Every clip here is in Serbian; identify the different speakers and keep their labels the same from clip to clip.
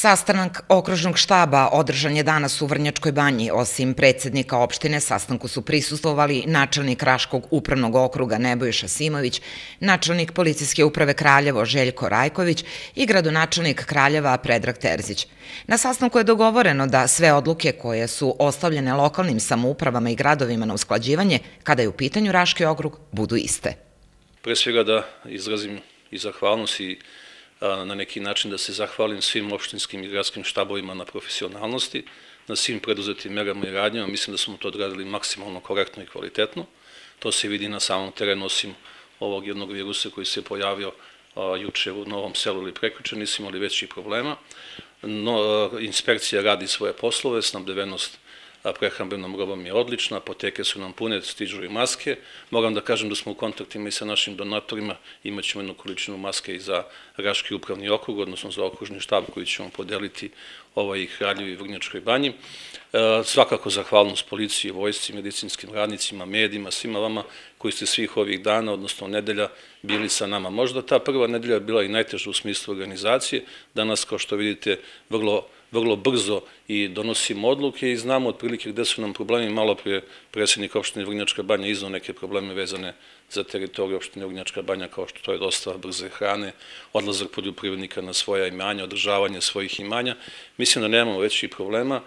Speaker 1: Sastanak okružnog štaba održan je danas u Vrnjačkoj banji. Osim predsednika opštine, sastanku su prisustvovali načelnik Raškog upravnog okruga Nebojša Simović, načelnik policijske uprave Kraljevo Željko Rajković i gradonačelnik Kraljeva Predrag Terzić. Na sastanku je dogovoreno da sve odluke koje su ostavljene lokalnim samoupravama i gradovima na usklađivanje, kada je u pitanju Raški okrug, budu iste.
Speaker 2: Pre svega da izrazim i zahvalnost i na neki način da se zahvalim svim opštinskim i gradskim štabovima na profesionalnosti, na svim preduzetim merama i radnjama. Mislim da smo to odradili maksimalno korektno i kvalitetno. To se vidi na samom terenu, osim ovog jednog virusa koji se pojavio juče u Novom Selu ili prekjuče, nisu imali većih problema. No, inspekcija radi svoje poslove, snabdevenost prehrambenom robom je odlična, apoteke su nam pune, stižu i maske. Moram da kažem da smo u kontaktima i sa našim donatorima, imat ćemo jednu količinu maske i za Raški upravni okrug, odnosno za okružni štab koji ćemo podeliti i Kraljevu i Vrnjačkoj banji. Svakako zahvalnost policiji, vojsci, medicinskim radnicima, medijima, svima vama koji ste svih ovih dana, odnosno nedelja, bili sa nama. Možda ta prva nedelja bila i najteža u smislu organizacije. Danas, kao što vidite, vrlo brzo i donosimo odluke i znamo otprilike gde su nam problemi. Malo prije predsjednik opštine Vrnjačka banja iznao neke probleme vezane za teritoriju opštine Vrnjačka banja, kao što to je dostava brze hrane, odlazak poljoprivrednika na svoja imanja, održavanje svojih imanja. Mislim da nemamo većih problema.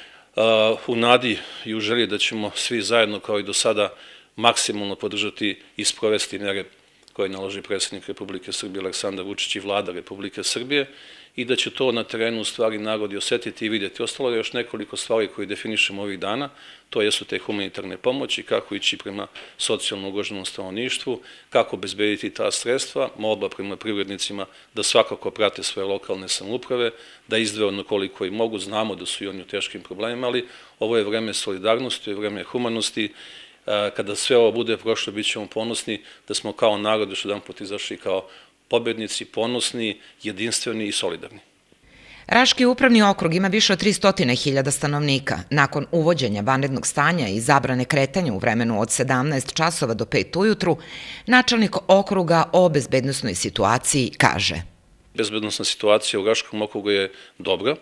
Speaker 2: U nadi i u želji da ćemo svi zajedno, kao i do sada, maksimalno podržati i sprovesti mere koje naloži predsjednik Republike Srbije Aleksandar Vučić i vlada Republike Srbije i da će to na terenu u stvari narod i osetiti i vidjeti. Ostalo je još nekoliko stvari koje definišemo ovih dana, to jesu te humanitarne pomoći, kako ići prema socijalno ugroženom stanovništvu, kako obezbediti ta sredstva, molba prema privrednicima da svakako prate svoje lokalne samouprave, da izdvoje ono koliko i mogu, znamo da su i oni u teškim problemima, ali ovo je vreme solidarnosti, je vreme humanosti. Kada sve ovo bude prošlo, bit ćemo ponosni da smo kao narod još jedan put izašli kao pobednici, ponosni, jedinstveni i solidarni.
Speaker 1: Raški upravni okrug ima više od 300.000 stanovnika. Nakon uvođenja vanrednog stanja i zabrane kretanja u vremenu od 17 časova do 5 ujutru, načelnik okruga o bezbednosnoj situaciji kaže.
Speaker 2: Bezbednosna situacija u Raškom okrugu je dobra.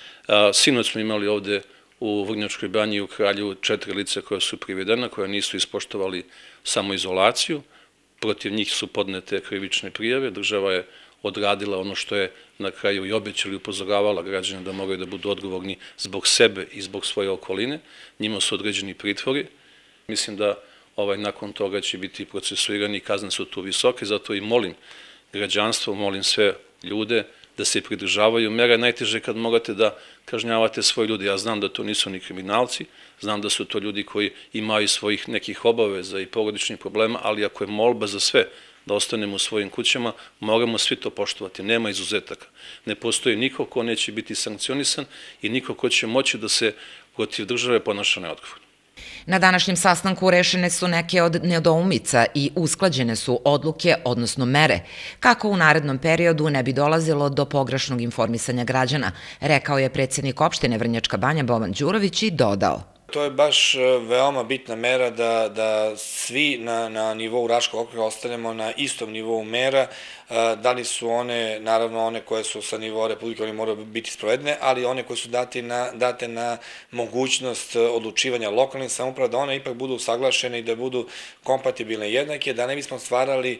Speaker 2: Sinoć smo imali ovde u Vrnjačkoj banji i u Kraljevu 4 lice koja su privedena, koja nisu ispoštovali samoizolaciju. Protiv njih su podnete krivične prijave. Država je odradila ono što je na kraju i obećala i upozoravala građane da moraju da budu odgovorni zbog sebe i zbog svoje okoline. Njima su određeni pritvori. Mislim da nakon toga će biti procesuirani i kazne su tu visoke, zato i molim građanstvo, molim sve ljude da se pridržavaju mera. Najteže kad morate da kažnjavate svoje ljude. Ja znam da to nisu ni kriminalci, znam da su to ljudi koji imaju svojih nekih obaveza i porodičnih problema, ali ako je molba za sve da ostanemo u svojim kućama, moramo svi to poštovati. Nema izuzetaka. Ne postoji niko ko neće biti sankcionisan i niko ko će moći da se protiv države ponaša neodgovorno.
Speaker 1: Na današnjem sastanku rešene su neke od nedoumica i usklađene su odluke, odnosno mere, kako u narednom periodu ne bi dolazilo do pogrešnog informisanja građana, rekao je predsjednik opštine Vrnjačka banja Boban Đurović i dodao.
Speaker 3: To je baš veoma bitna mera da svi na nivou Raškog okruga ostanemo na istom nivou mera. Da li su one, naravno one koje su sa nivoa Republike, one moraju biti sprovedene, ali one koje su date na mogućnost odlučivanja lokalnih samouprava, da one ipak budu usaglašene i da budu kompatibilne i jednake, da ne bismo stvarali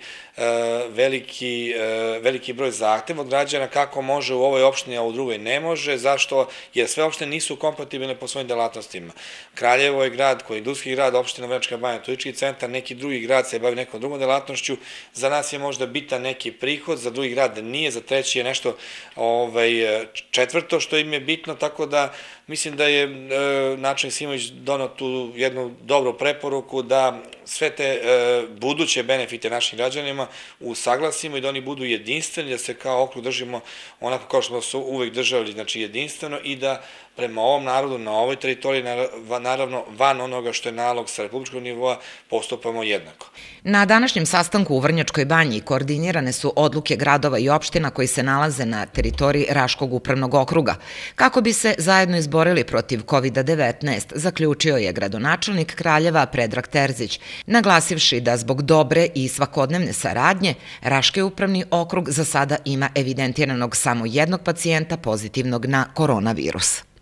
Speaker 3: veliki broj zahteva od građana kako može u ovoj opštini, a u drugoj ne može. Zašto? Jer sve opštine nisu kompatibilne po svojim delatnostima. Kraljevo je grad koji je industrijski grad, opština Vrnjačka banja, turistički centar, neki drugi grad se bavi nekom drugom delatnošću. Za nas je možda bitan neki prihod, za drugi grad nije, za treći je nešto četvrto što im je bitno, tako da mislim da je načelnik Simović donao tu jednu dobru preporuku da sve te buduće benefite našim građanima usaglasimo i da oni budu jedinstveni, da se kao okrug držimo onako kao što smo se uvek držali, znači jedinstveno i da prema ovom narodu, na ovoj teritoriji naravno van onoga što je nalog sa republičkog nivoa, postupamo jednako.
Speaker 1: Na današnjem sastanku u Vrnjačkoj banji koordinirane su odluke gradova i opština koji se nalaze na teritoriji Raškog upravnog okruga. Kako bi se zajedno izborili protiv COVID-19, zaključio je gradonačelnik Kraljeva Predrag Terzić, naglasivši da zbog dobre i svakodnevne saradnje Raški upravni okrug za sada ima evidentiranog samo jednog pacijenta pozitivnog na koronavirus.